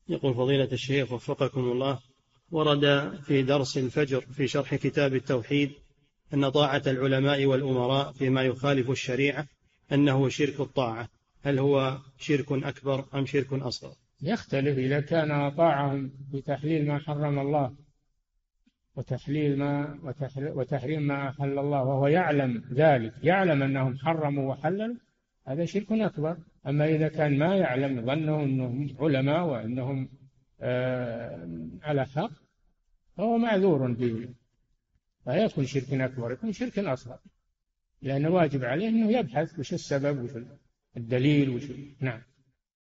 يقول فضيلة الشيخ وفقكم الله، ورد في درس الفجر في شرح كتاب التوحيد أن طاعة العلماء والأمراء فيما يخالف الشريعة أنه شرك الطاعة، هل هو شرك أكبر أم شرك أصغر؟ يختلف إذا كان طاعهم بتحليل ما حرم الله وتحريم ما أحل الله وهو يعلم ذلك، يعلم أنهم حرموا وحللوا، هذا شرك أكبر. أما إذا كان ما يعلم، ظنه أنهم علماء وأنهم على حق، فهو معذور به، لا يكون شرك أكبر، يكون شرك أصغر، لأن واجب عليه أنه يبحث وش السبب وش الدليل نعم.